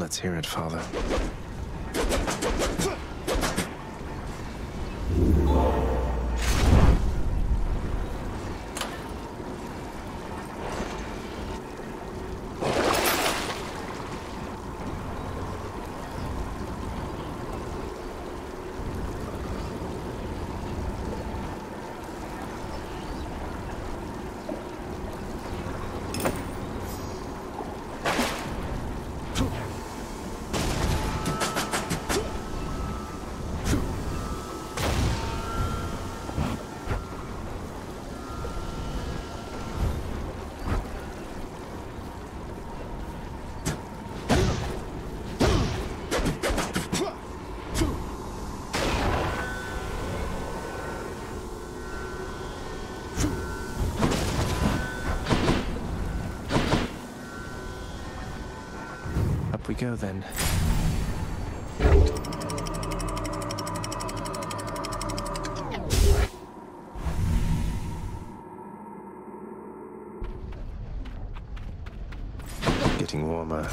Let's hear it, Father. Up we go, then. Getting warmer.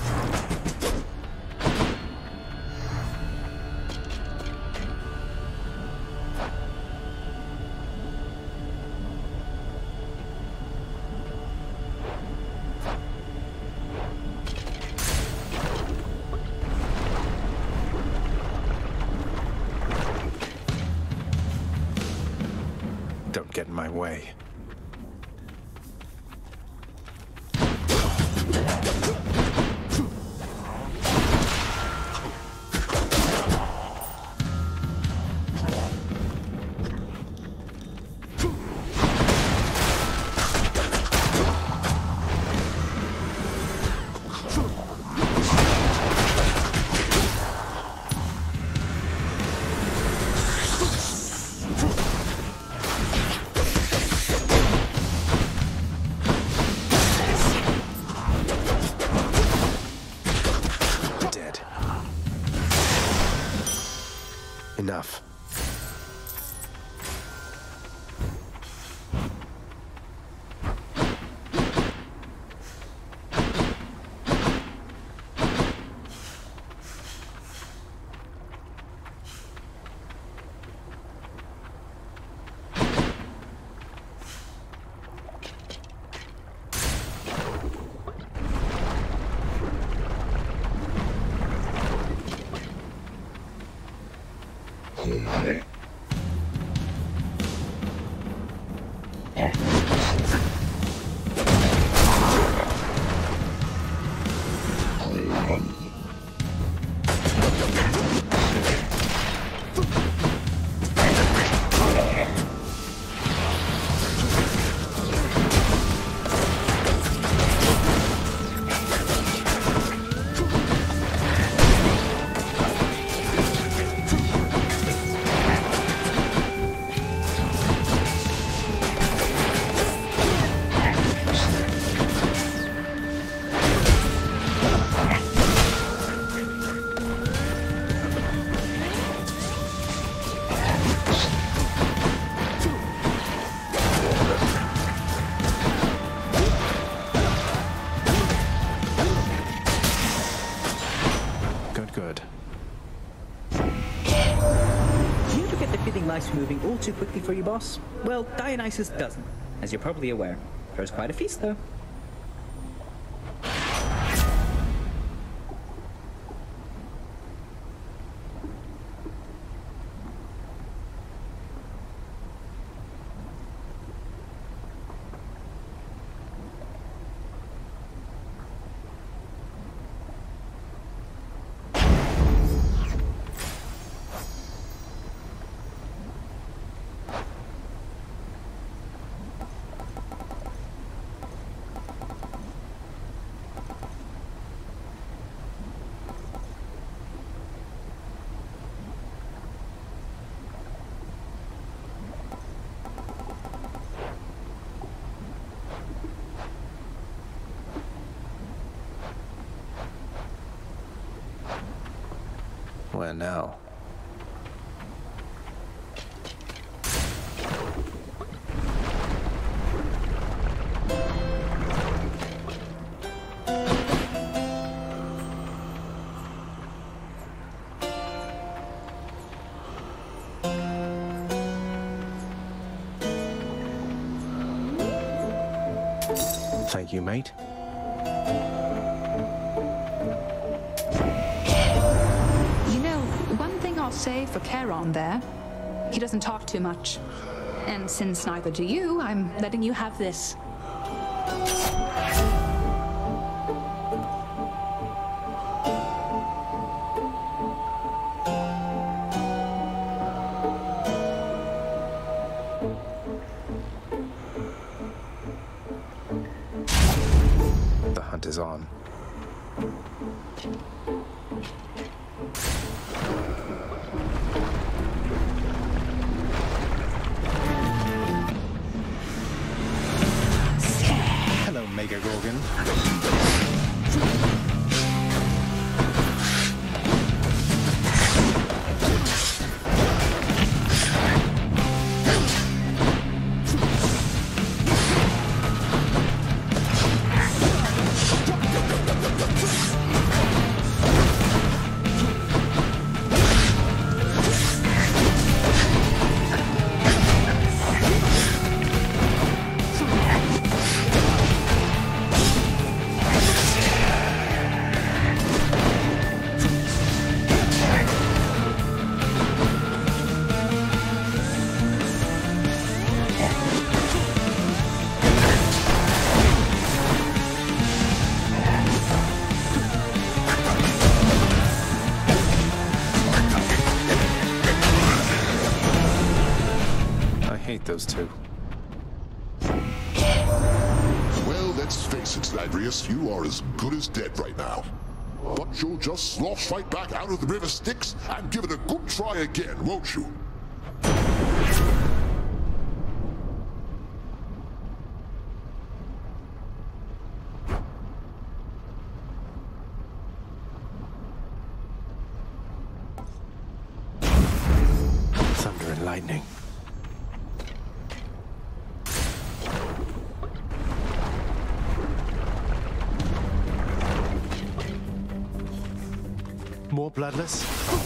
Don't get in my way. Enough. Good. Do you ever get the feeling life's moving all too quickly for you, boss? Well, Dionysus doesn't, as you're probably aware. Throws quite a feast, though. Where now? Thank you, mate. You know, one thing I'll say for Charon there, he doesn't talk too much. And since neither do you, I'm letting you have this. The hunt is on. Hello, Mega Gorgon. I hate those two. Well, let's face it, Ladrius, you are as good as dead right now. But you'll just slosh right back out of the river Styx and give it a good try again, won't you? Thunder and lightning. More bloodless?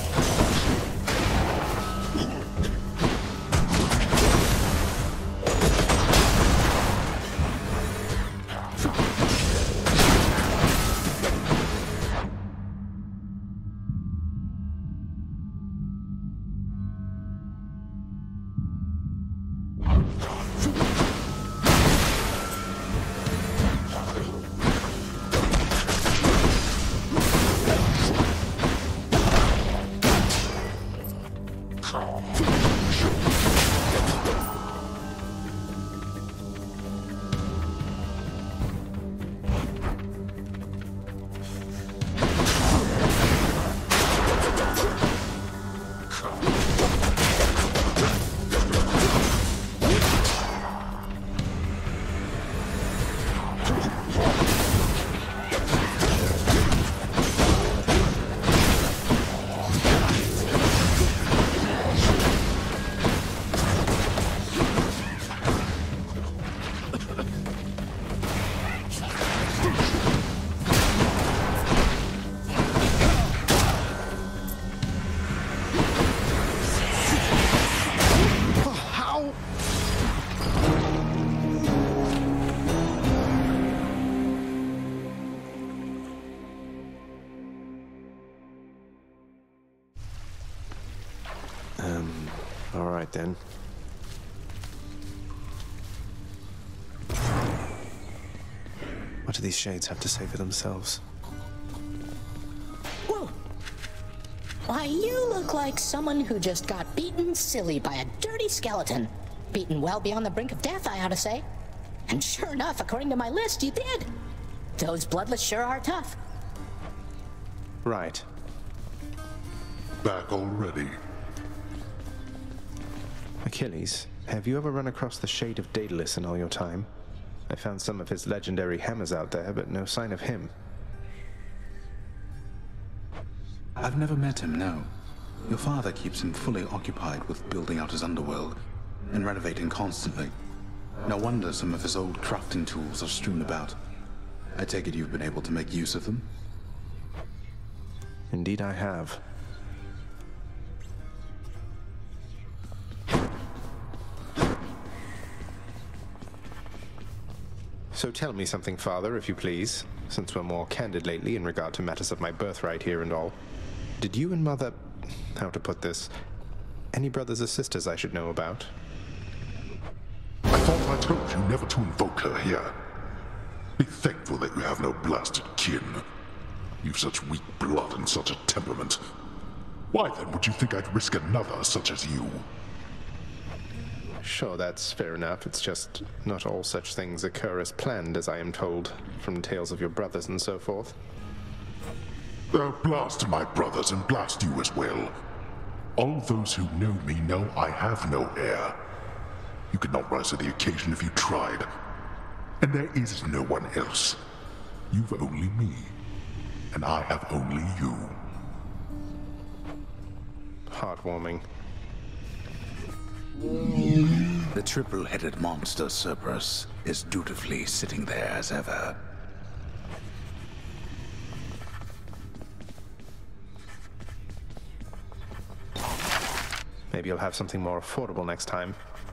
All right then. What do these shades have to say for themselves? Whoa! Why, you look like someone who just got beaten silly by a dirty skeleton. Beaten well beyond the brink of death, I ought to say. And sure enough, according to my list, you did. Those bloodless sure are tough. Right. Back already. Achilles, have you ever run across the Shade of Daedalus in all your time? I found some of his legendary hammers out there, but no sign of him. I've never met him, no. Your father keeps him fully occupied with building out his underworld and renovating constantly. No wonder some of his old crafting tools are strewn about. I take it you've been able to make use of them? Indeed I have. So tell me something, Father, if you please, since we're more candid lately in regard to matters of my birthright here and all. Did you and Mother... how to put this? Any brothers or sisters I should know about? I thought I told you never to invoke her here. Be thankful that you have no blasted kin. You've such weak blood and such a temperament. Why then would you think I'd risk another such as you? Sure, that's fair enough. It's just not all such things occur as planned, as I am told, from tales of your brothers and so forth. Blast my brothers and blast you as well. All those who know me know I have no heir. You could not rise to the occasion if you tried. And there is no one else. You've only me. And I have only you. Heartwarming. The triple-headed monster Cerberus is dutifully sitting there as ever. Maybe you'll have something more affordable next time.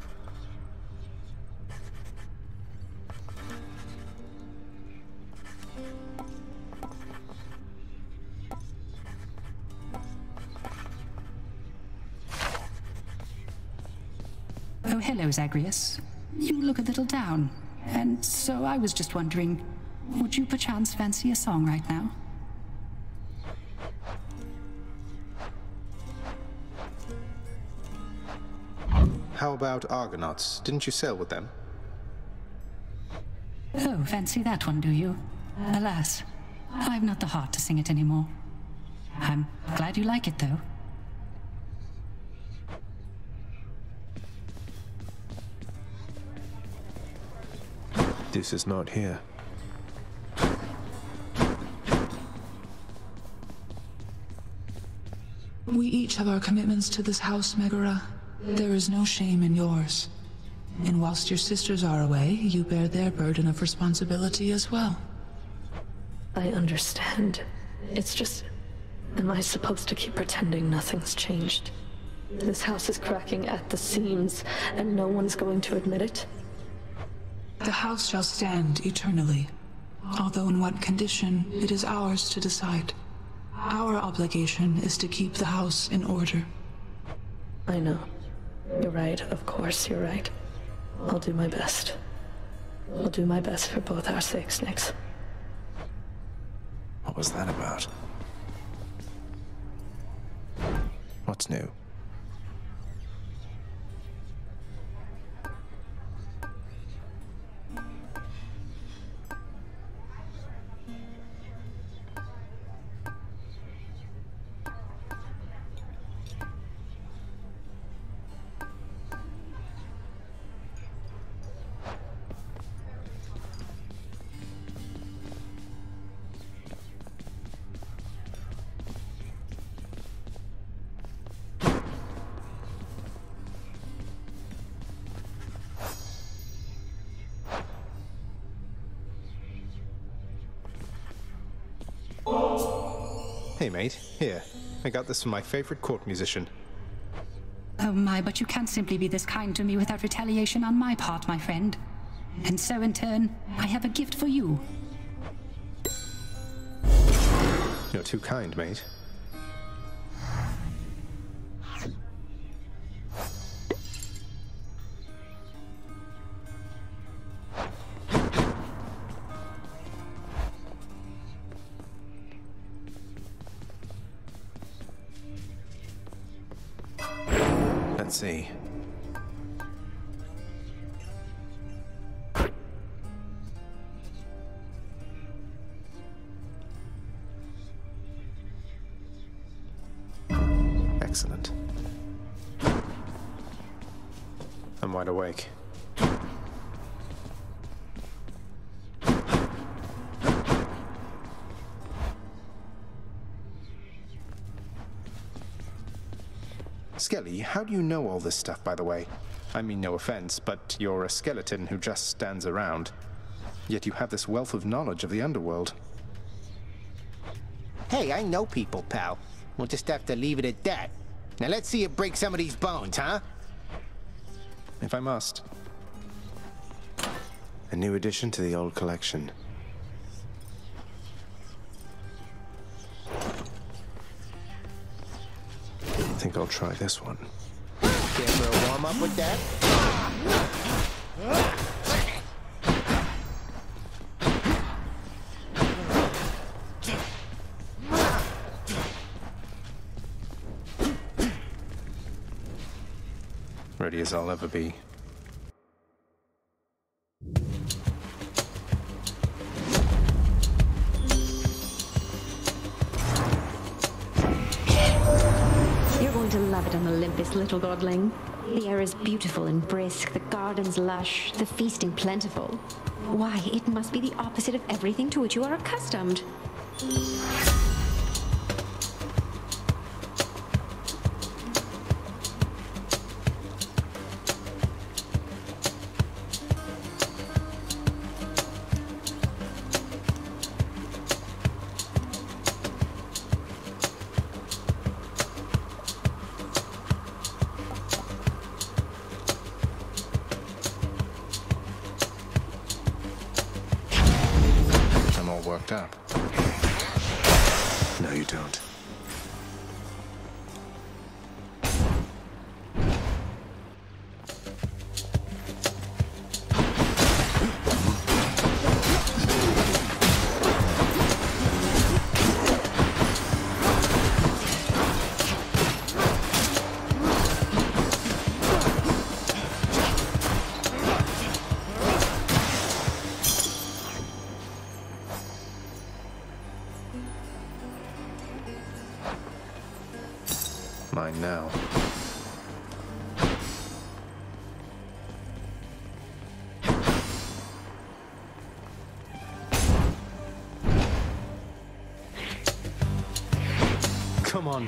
Oh, hello, Zagreus. You look a little down. And so I was just wondering, would you perchance fancy a song right now? How about Argonauts? Didn't you sail with them? Oh, fancy that one, do you? Alas, I've not the heart to sing it anymore. I'm glad you like it, though. This is not here. We each have our commitments to this house, Megara. There is no shame in yours. And whilst your sisters are away, you bear their burden of responsibility as well. I understand. It's just... am I supposed to keep pretending nothing's changed? This house is cracking at the seams, and no one's going to admit it? The house shall stand eternally. Although in what condition, it is ours to decide. Our obligation is to keep the house in order. I know. You're right, of course you're right. I'll do my best. I'll do my best for both our sakes, Nyx. What was that about? What's new? Hey mate, here. I got this from my favorite court musician. Oh my, but you can't simply be this kind to me without retaliation on my part, my friend. And so in turn, I have a gift for you. You're too kind, mate. Let's see. Excellent. I'm wide awake. Skelly, how do you know all this stuff, by the way? I mean, no offense, but you're a skeleton who just stands around. Yet you have this wealth of knowledge of the underworld. Hey, I know people, pal. We'll just have to leave it at that. Now let's see you break some of these bones, huh? If I must. A new addition to the old collection. I think I'll try this one. Care for a warm-up with that? Ready as I'll ever be. You're going to love it on Olympus, little godling. The air is beautiful and brisk, the gardens lush, the feasting plentiful. Why, it must be the opposite of everything to which you are accustomed. Worked up. No, you don't. Mine now. Come on.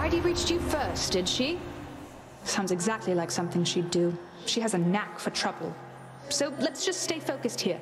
Heidi reached you first, did she? Sounds exactly like something she'd do. She has a knack for trouble. So let's just stay focused here.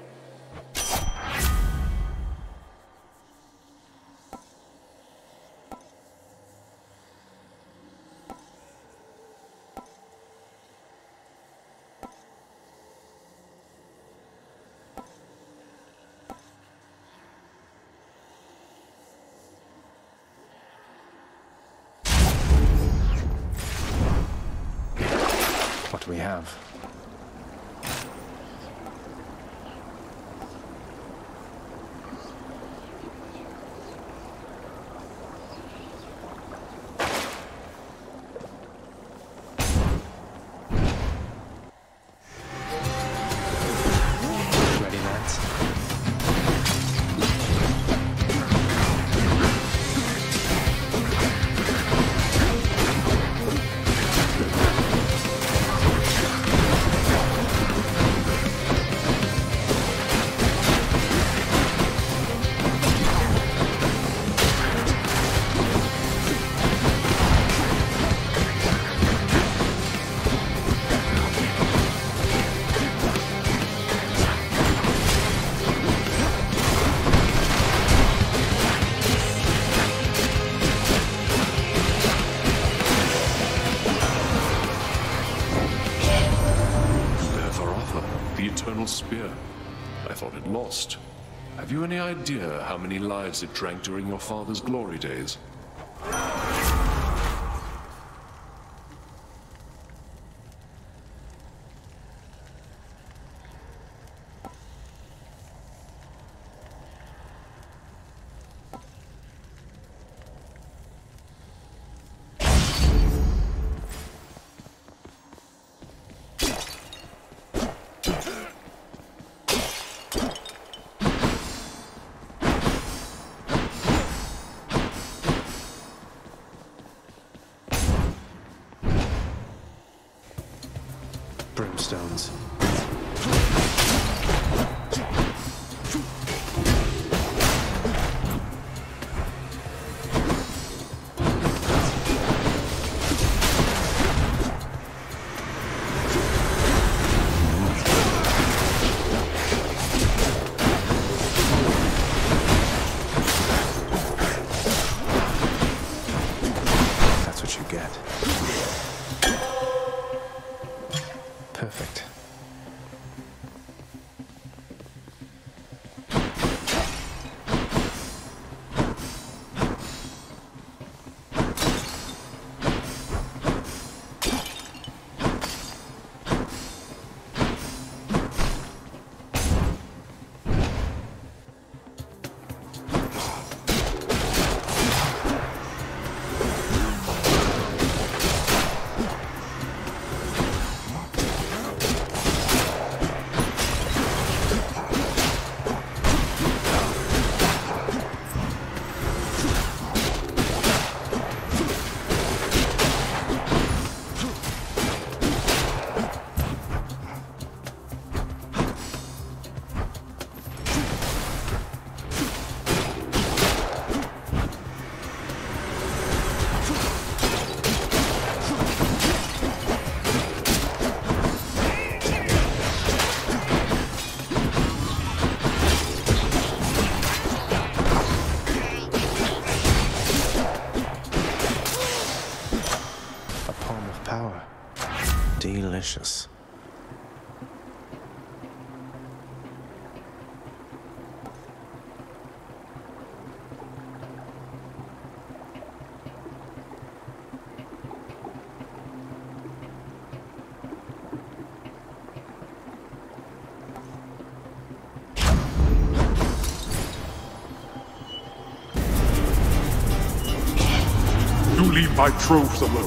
What do we have? Ready, lads? Spear. I thought it lost. Have you any idea how many lives it drank during your father's glory days? Brimstones. That's what you get. Perfect. Delicious. You leave my troves alone.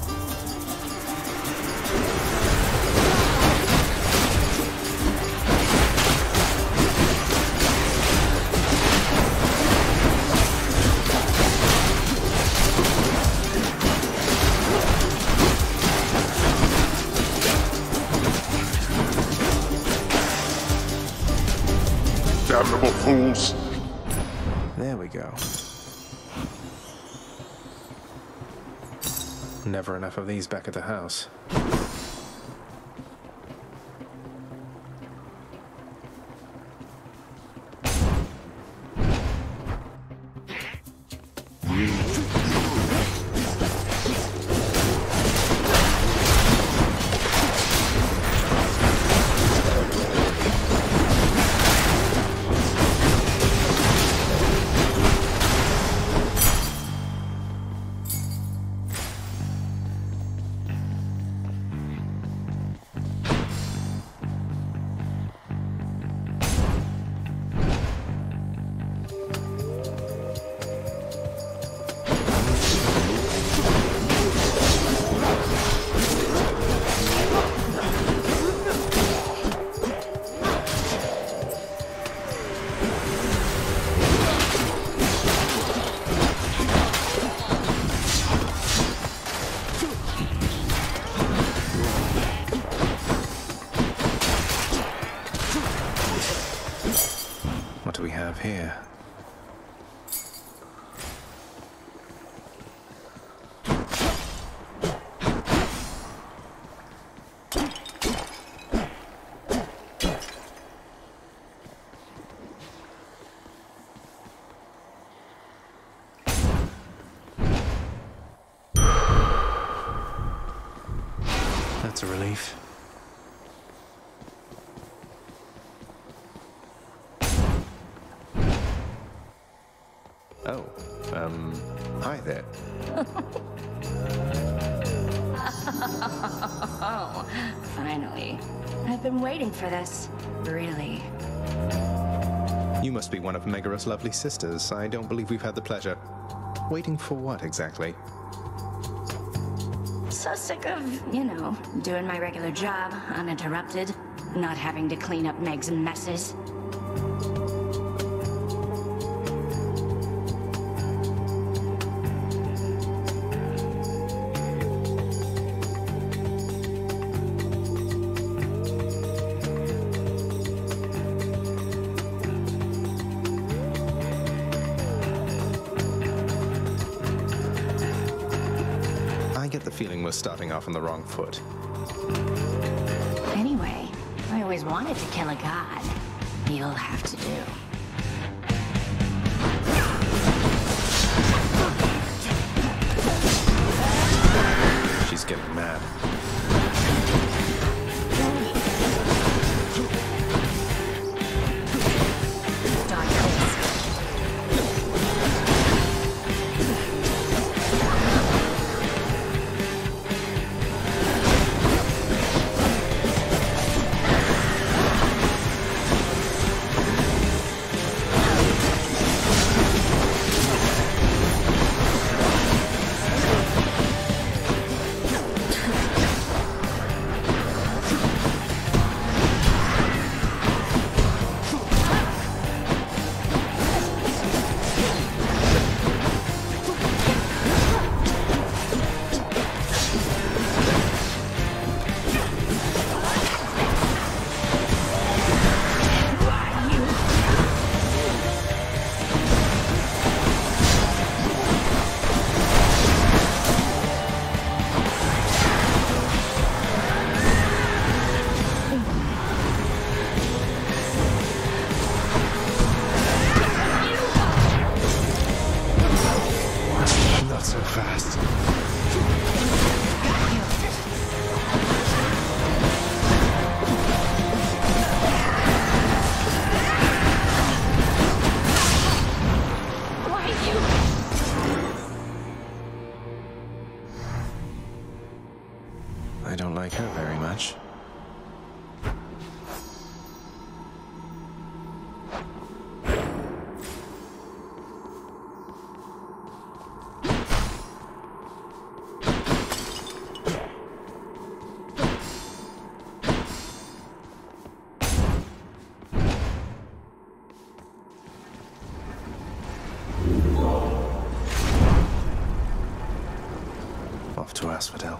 Damnable fools! There we go. Never enough of these back at the house. What do we have here? That's a relief. Oh, hi there. Oh, finally. I've been waiting for this. Really. You must be one of Megaros' lovely sisters. I don't believe we've had the pleasure. Waiting for what, exactly? So sick of, you know, doing my regular job, uninterrupted, not having to clean up Meg's messes. Feeling we're starting off on the wrong foot. Anyway, I always wanted to kill a god. You'll have to do. She's getting mad. I don't like her very much. Off to Asphodel.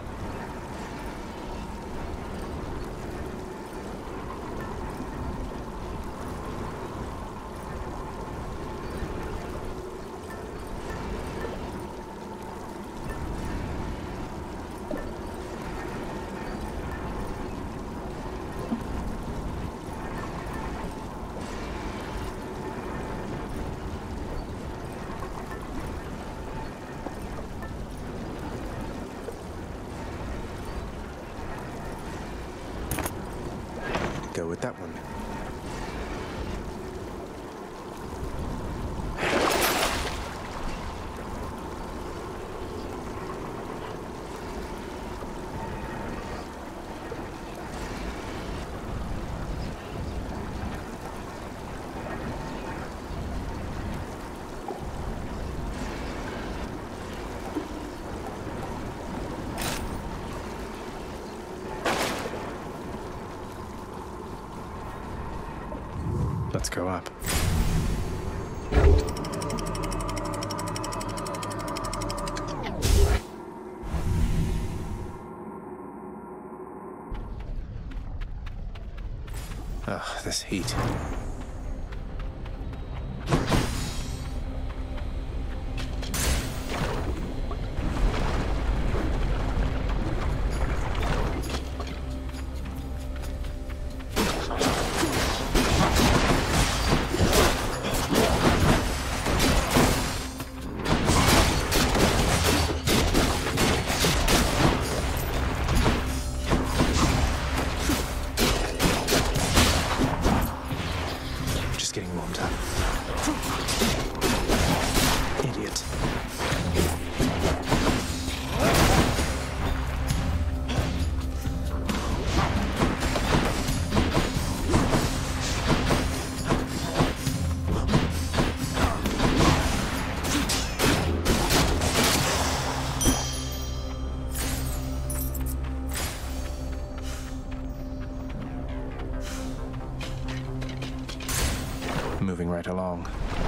with that one. Let's go up. Ugh, this heat. Getting warmed up. Idiot. Moving right along.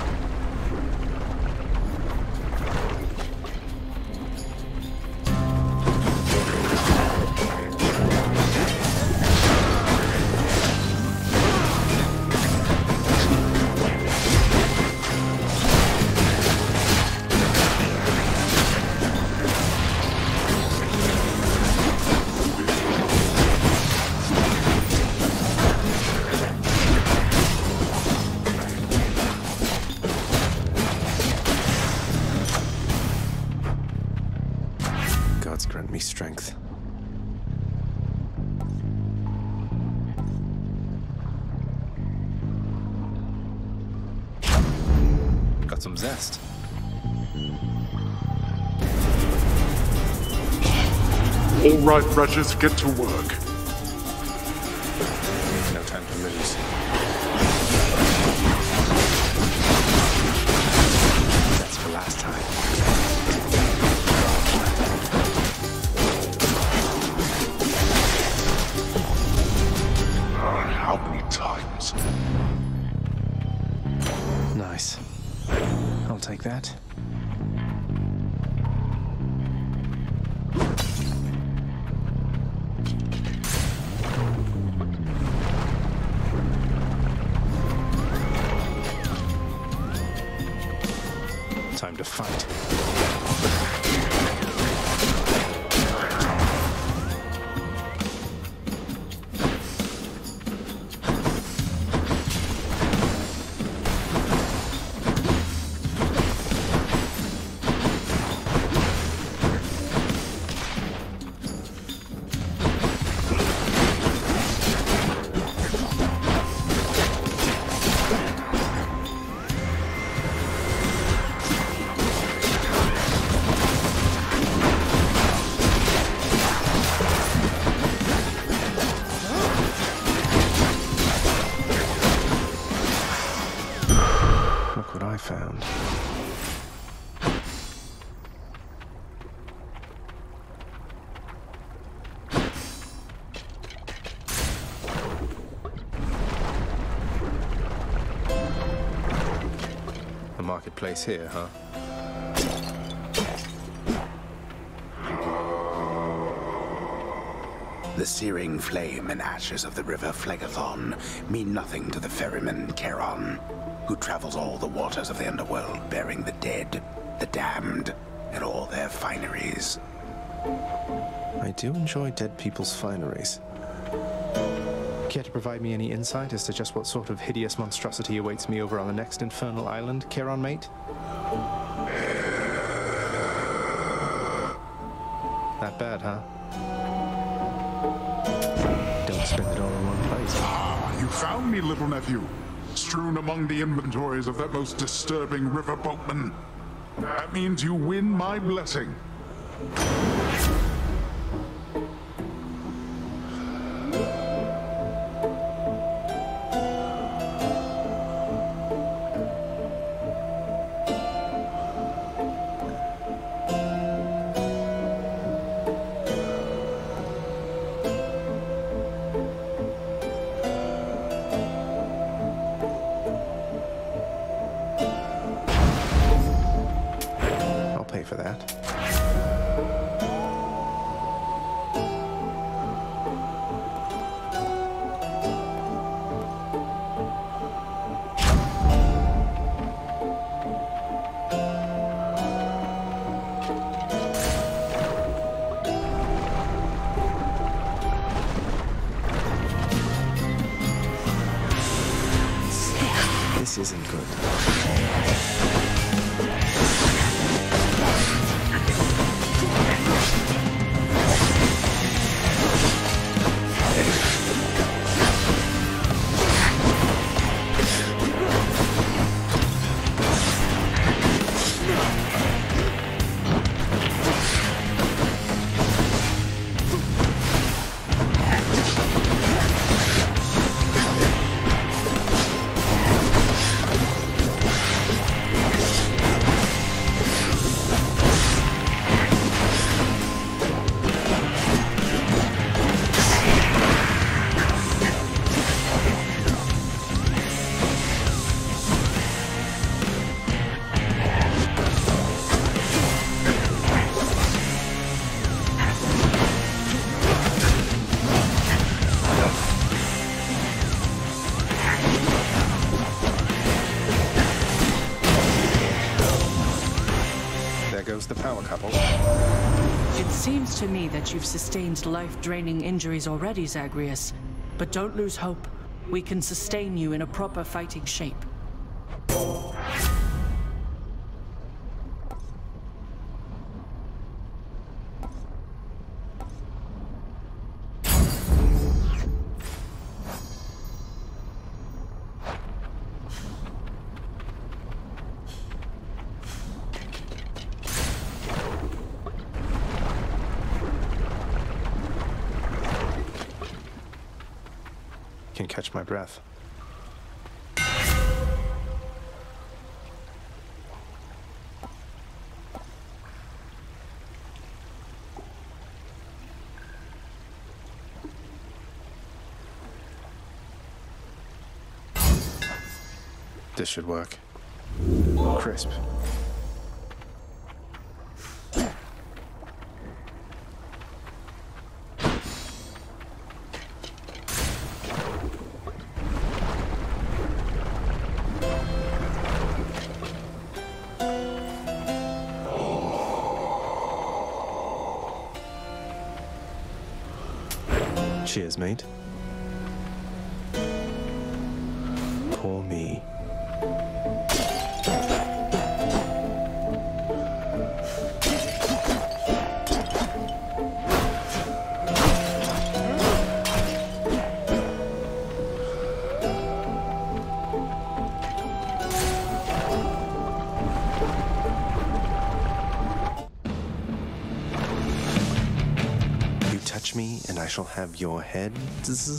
Gods grant me strength. Got some zest. All right, Ratchet, get to work. No time to lose. That's for last time. How many times? Nice. I'll take that. Time to fight. Look what I found. The marketplace here, huh? The searing flame and ashes of the river Phlegethon mean nothing to the ferryman Charon, who travels all the waters of the underworld bearing the dead, the damned, and all their fineries. I do enjoy dead people's fineries. Care to provide me any insight as to just what sort of hideous monstrosity awaits me over on the next infernal island, Charon mate? That bad, huh? Don't spend it all in one place. You found me, little nephew, strewn among the inventories of that most disturbing river boatman. That means you win my blessing. For that. This isn't good. The power couple. It seems to me that you've sustained life-draining injuries already, Zagreus. But don't lose hope. We can sustain you in a proper fighting shape. Can catch my breath. This should work. Crisp. Cheers, mate. Poor me. Touch me, and I shall have your heads.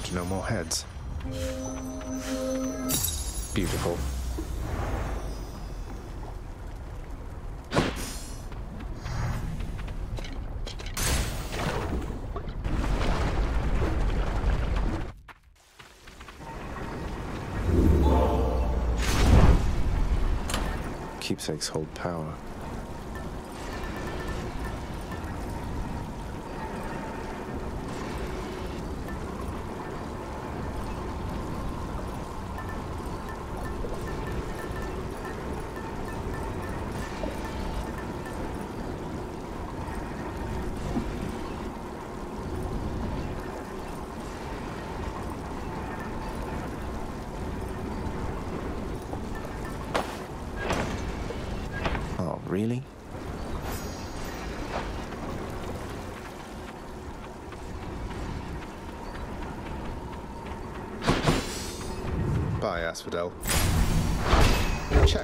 to no more heads. Beautiful. Keepsakes hold power. Really? Bye, Asphodel. Check.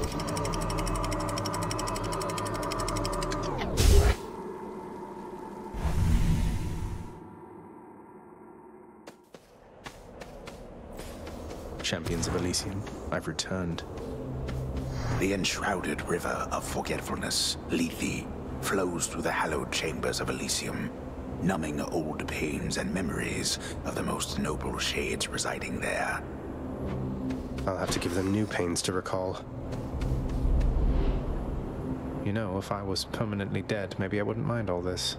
Champions of Elysium, I've returned. The enshrouded river of forgetfulness, Lethe, flows through the hallowed chambers of Elysium, numbing old pains and memories of the most noble shades residing there. I'll have to give them new pains to recall. You know, if I was permanently dead, maybe I wouldn't mind all this.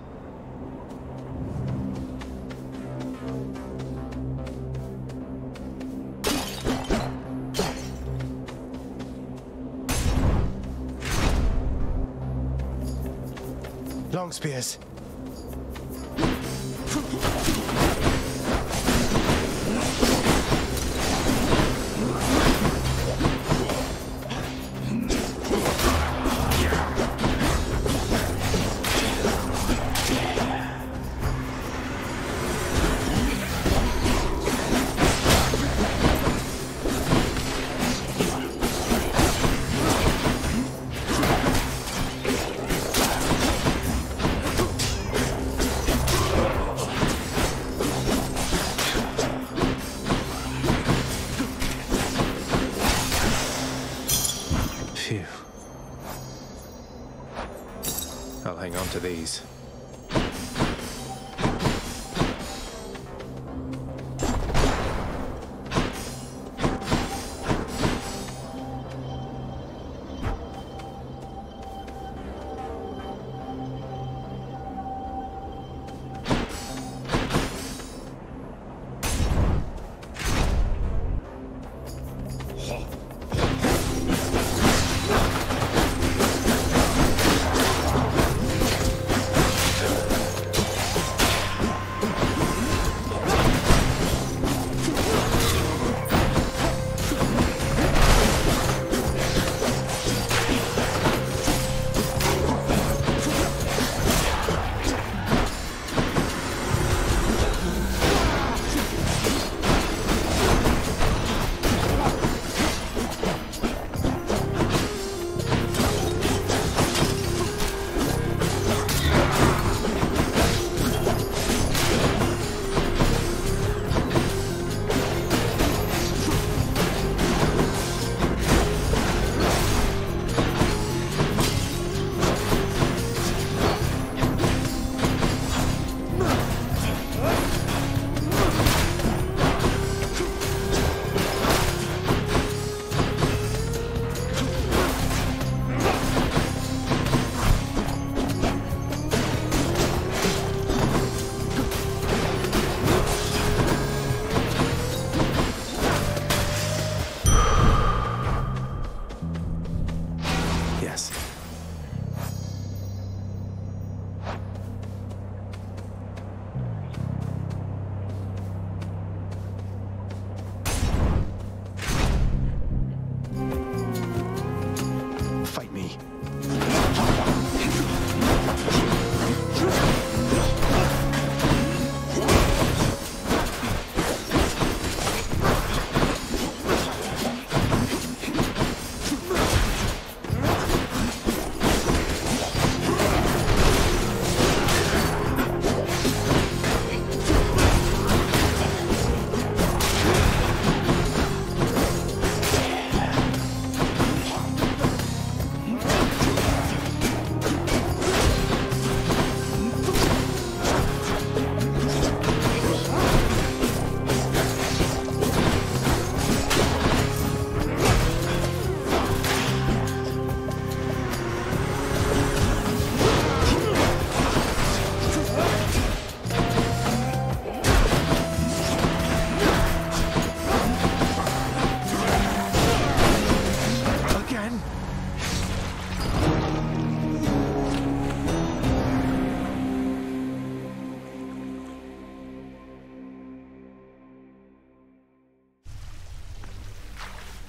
Long spears. I'll hang on to these.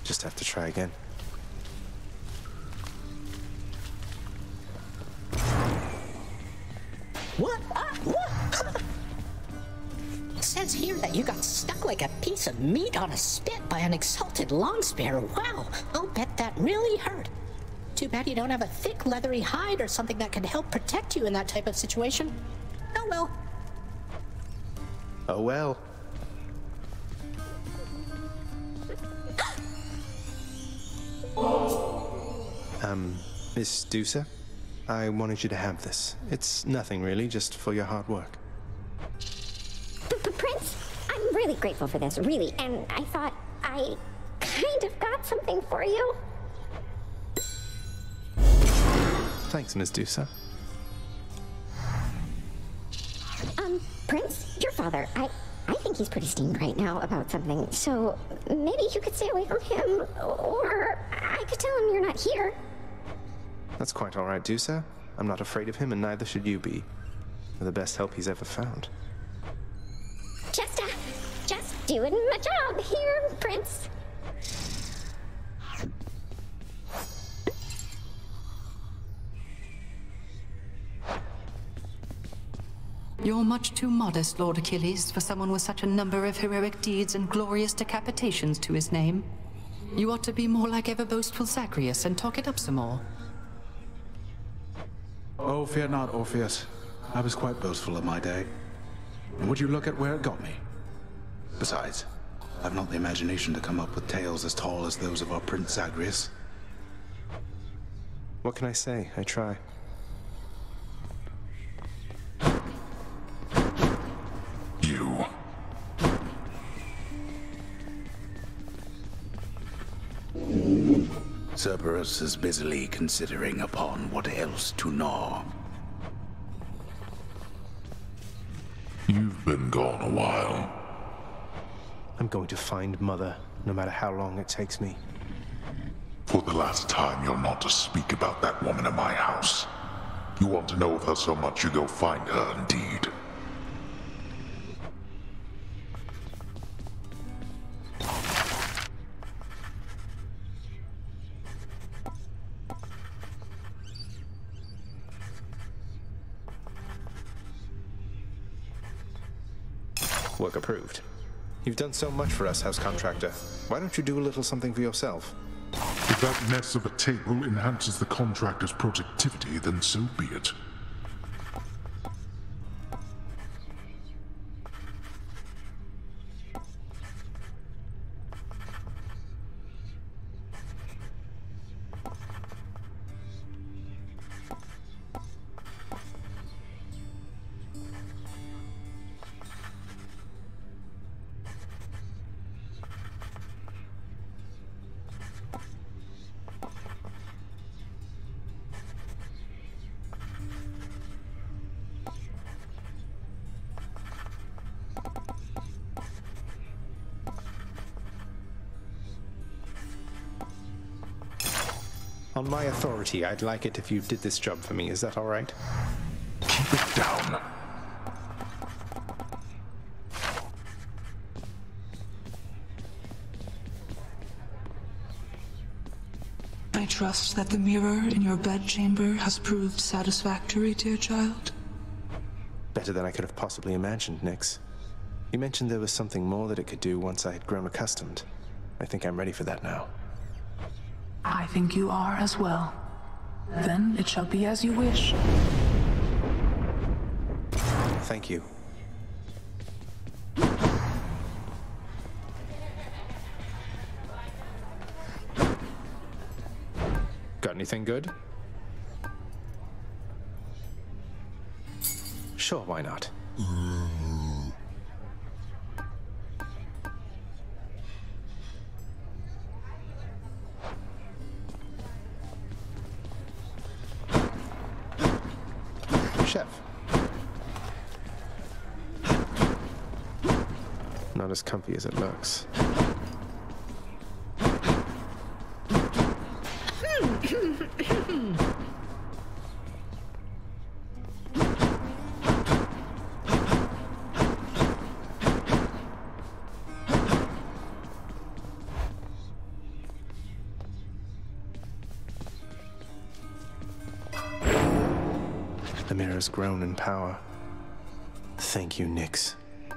Just have to try again. What? What? It says here that you got stuck like a piece of meat on a spit by an exalted long spear. Wow, I'll bet that really hurt. Too bad you don't have a thick, leathery hide or something that can help protect you in that type of situation. Oh well. Oh well. Miss Dusa, I wanted you to have this. It's nothing really, just for your hard work. Prince, I'm really grateful for this, really, and I thought I kind of got something for you. Thanks, Miss Dusa. Prince, your father, I think he's pretty steamed right now about something, so maybe you could stay away from him, or I could tell him you're not here. That's quite all right, Dusa. I'm not afraid of him, and neither should you be. You're the best help he's ever found. Just doing my job here, Prince. You're much too modest, Lord Achilles, for someone with such a number of heroic deeds and glorious decapitations to his name. You ought to be more like ever boastful Zagreus and talk it up some more. Oh, fear not, Orpheus. I was quite boastful of my day. And would you look at where it got me? Besides, I've not the imagination to come up with tales as tall as those of our Prince Zagreus. What can I say? I try. You. Cerberus is busily considering upon what else to gnaw. You've been gone a while. I'm going to find Mother, no matter how long it takes me. For the last time, you're not to speak about that woman in my house. You want to know of her so much, you go find her indeed. Work approved. You've done so much for us, House Contractor. Why don't you do a little something for yourself? If that mess of a table enhances the contractor's productivity, then so be it. On my authority, I'd like it if you did this job for me. Is that all right? Keep it down. I trust that the mirror in your bedchamber has proved satisfactory, dear child. Better than I could have possibly imagined, Nyx. You mentioned there was something more that it could do once I had grown accustomed. I think I'm ready for that now. I think you are as well. Then it shall be as you wish. Thank you. Got anything good? Sure, why not? Chef. Not as comfy as it looks. Vladimir has grown in power. Thank you, Nyx.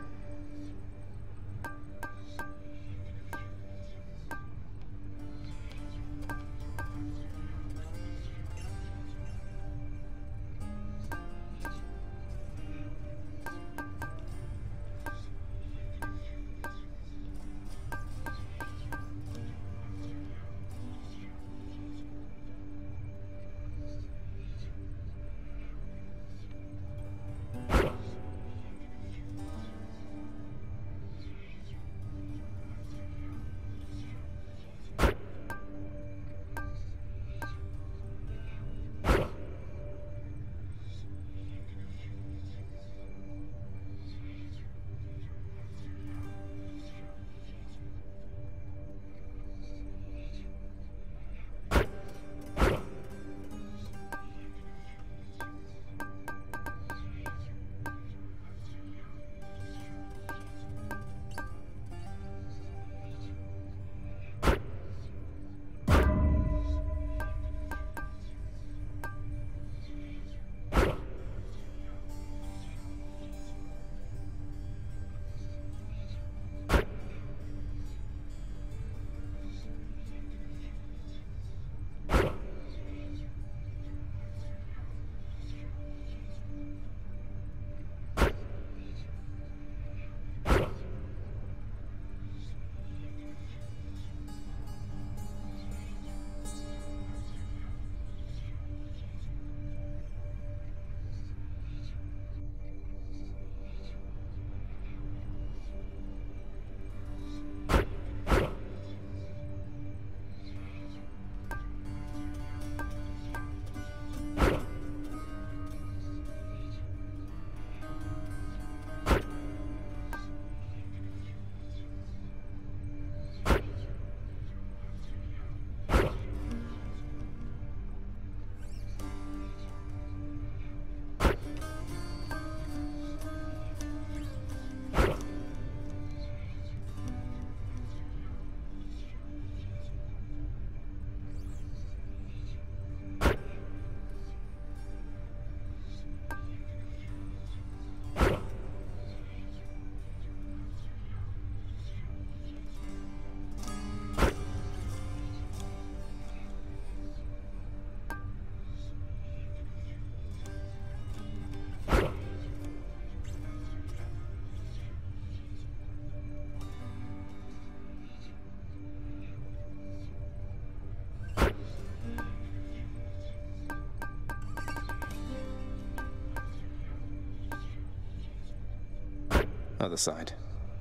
Other side.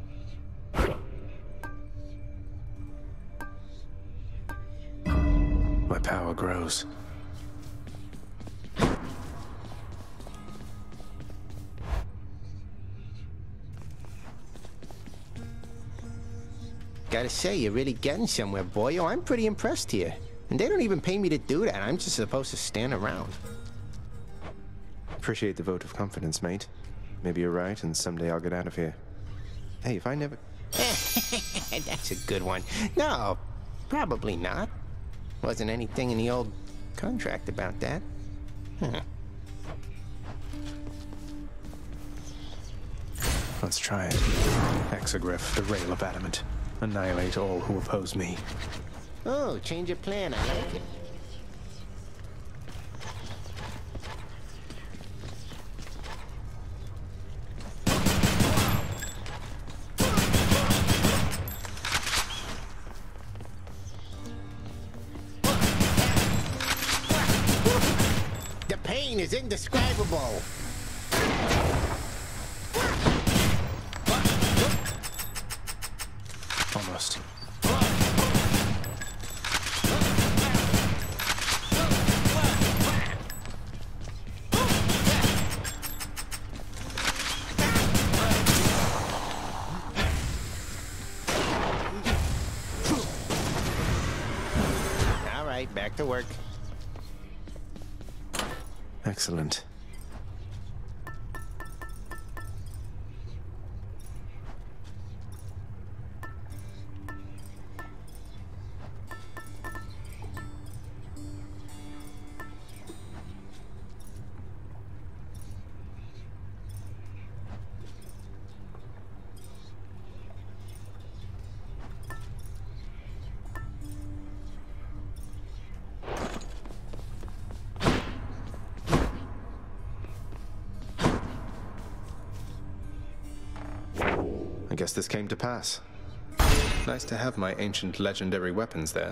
My power grows. Gotta say, you're really getting somewhere, boyo. I'm pretty impressed here. And they don't even pay me to do that. I'm just supposed to stand around. Appreciate the vote of confidence, mate. Maybe you're right, and someday I'll get out of here. Hey, if I never... That's a good one. No, probably not. Wasn't anything in the old contract about that. Huh. Let's try it. Exogryph, the Rail of Adamant. Annihilate all who oppose me. Oh, change of plan. I like it. The pain is indescribable. Almost. All right, back to work. Excellent. Guess this came to pass. Nice to have my ancient legendary weapons there.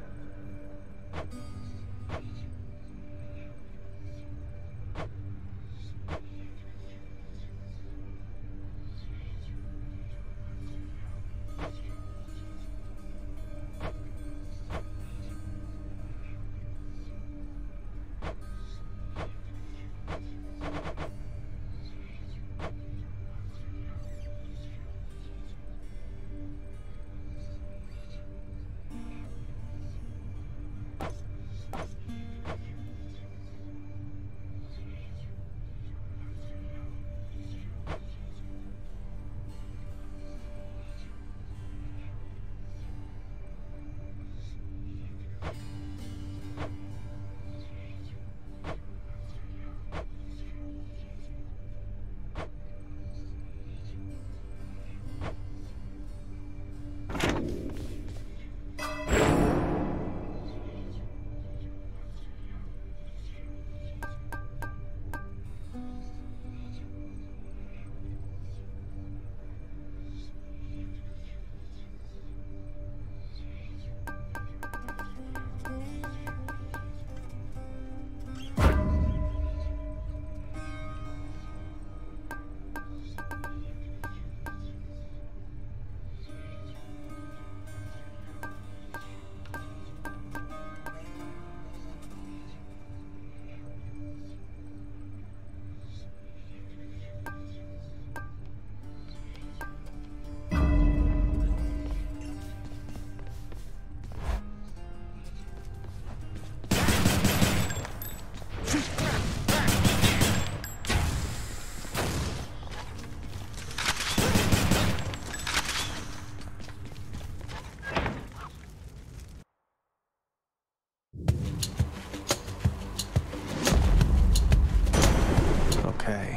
Okay.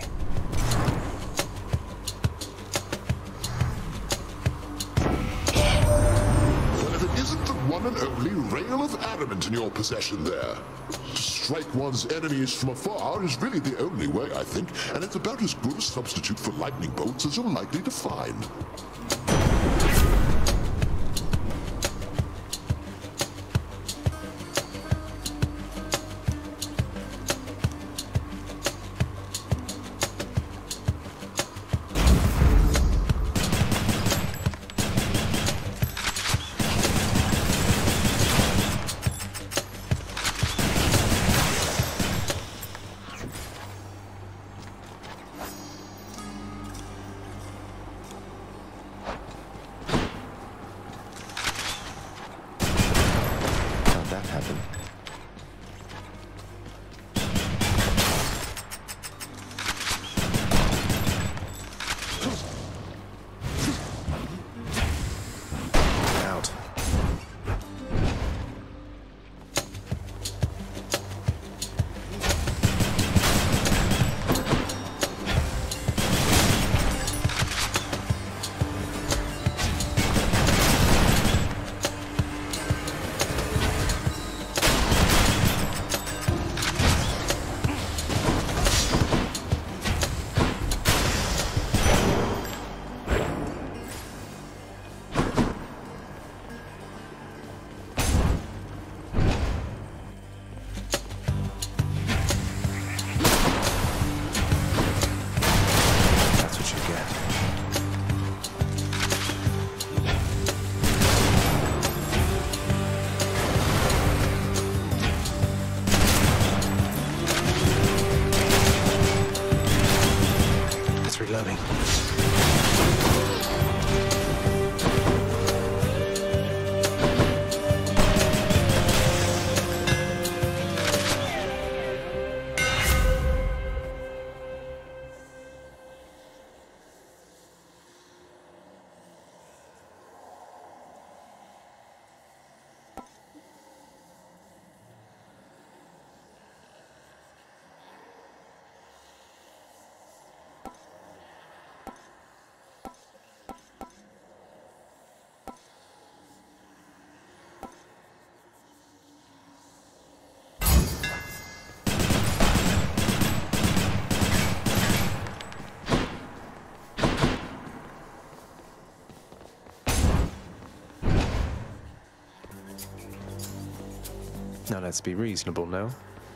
Well, if it isn't the one and only rail of adamant in your possession there. To strike one's enemies from afar is really the only way, I think, and it's about as good a substitute for lightning bolts as you're likely to find. Now let's be reasonable, no?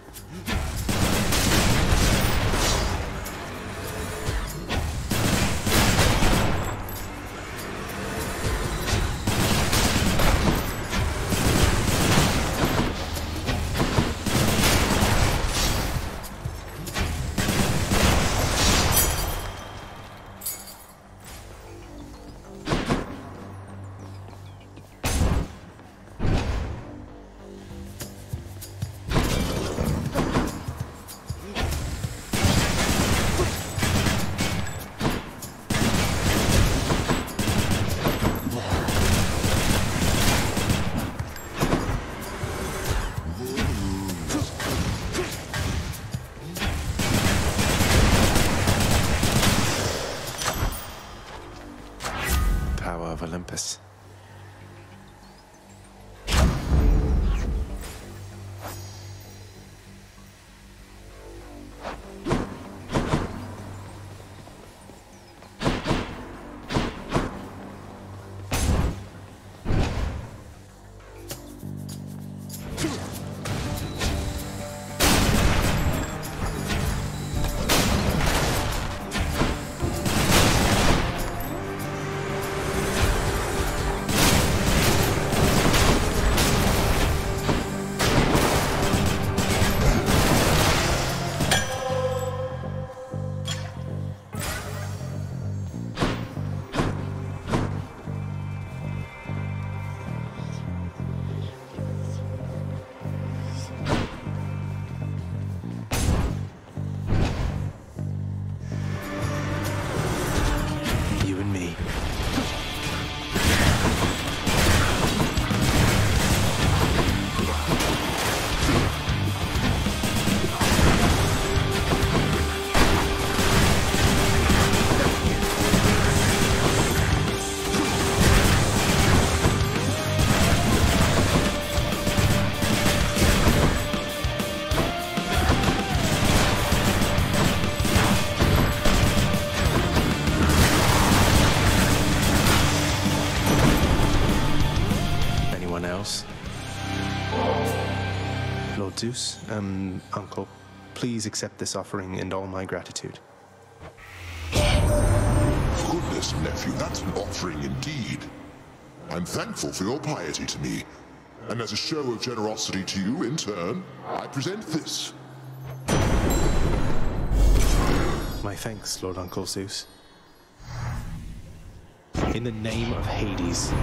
Of Olympus. Lord Zeus, Uncle, please accept this offering and all my gratitude. Goodness, nephew, that's an offering indeed. I'm thankful for your piety to me, and as a show of generosity to you in turn, I present this. My thanks, Lord Uncle Zeus. In the name of Hades.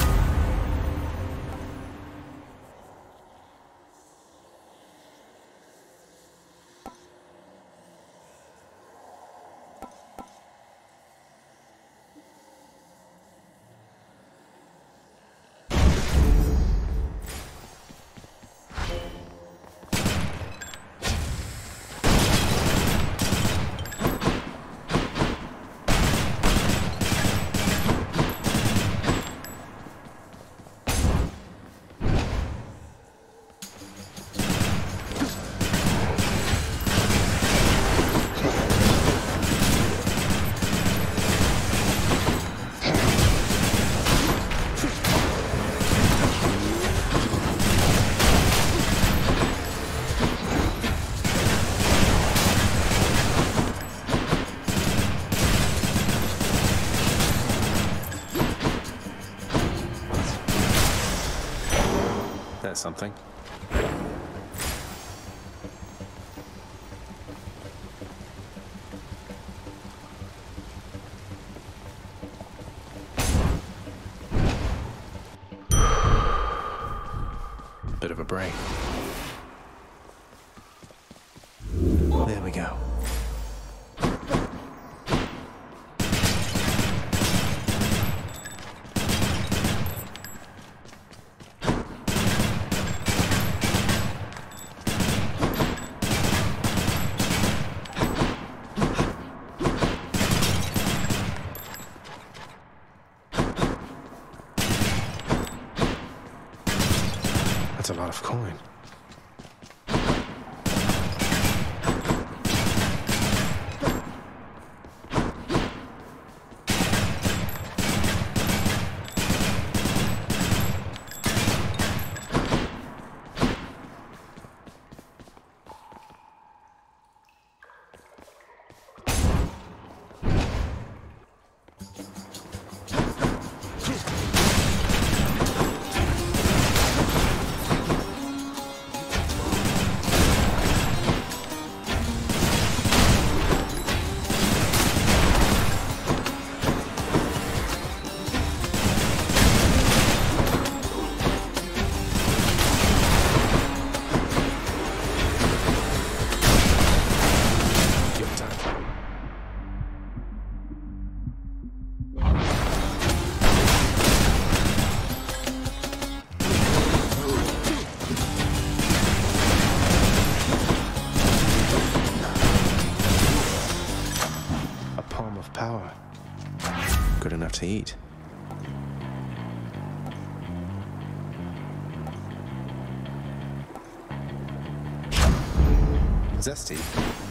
That's something. Bit of a break. There we go. That's a lot of coin. to eat. Zesty.